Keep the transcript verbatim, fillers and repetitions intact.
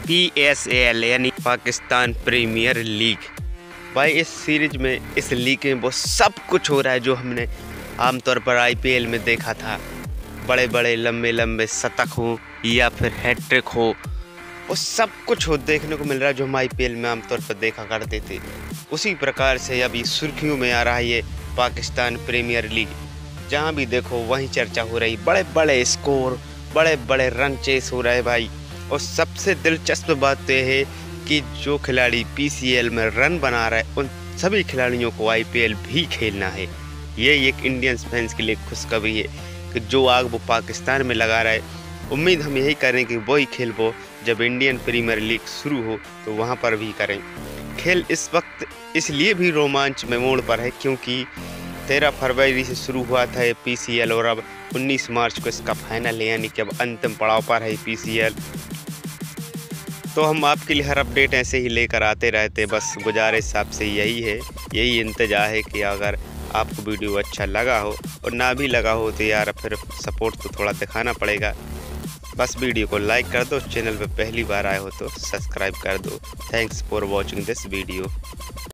P S A L यानी Pakistan premiere league. भाई इस सीरीज में, इस लीग में वो सब कुछ हो रहा है जो हमने आमतौर पर आई पी एल में देखा था। बड़े बड़े लंबे लंबे शतक हो या फिर हैट्रिक हो, वो सब कुछ हो देखने को मिल रहा है जो हम आई पी एल में आमतौर पर देखा करते थे। उसी प्रकार से अभी सुर्खियों में आ रहा है ये पाकिस्तान प्रीमियर लीग। जहाँ भी देखो वहीं चर्चा हो रही, बड़े बड़े स्कोर, बड़े बड़े रन चेस हो रहे हैं भाई। और सबसे दिलचस्प बात तो यह है कि जो खिलाड़ी पी सी एल में रन बना रहे हैं उन सभी खिलाड़ियों को आई पी एल भी खेलना है। ये एक इंडियन फैंस के लिए खुशखबरी है कि जो आग वो पाकिस्तान में लगा रहा है, उम्मीद हम यही करें कि वही खेल वो जब इंडियन प्रीमियर लीग शुरू हो तो वहाँ पर भी करें। खेल इस वक्त इसलिए भी रोमांच में मोड़ पर है क्योंकि तेरह फरवरी से शुरू हुआ था ये पी सी एल और अब उन्नीस मार्च को इसका फाइनल है, यानी कि अब अंतिम पड़ाव पर है पी सी एल। तो हम आपके लिए हर अपडेट ऐसे ही लेकर आते रहते, बस गुजारिश आपसे यही है, यही इंतजार है कि अगर आपको वीडियो अच्छा लगा हो और ना भी लगा हो तो यार फिर सपोर्ट तो थोड़ा दिखाना पड़ेगा। बस वीडियो को लाइक कर दो, चैनल पे पहली बार आए हो तो सब्सक्राइब कर दो। Thanks for watching this video.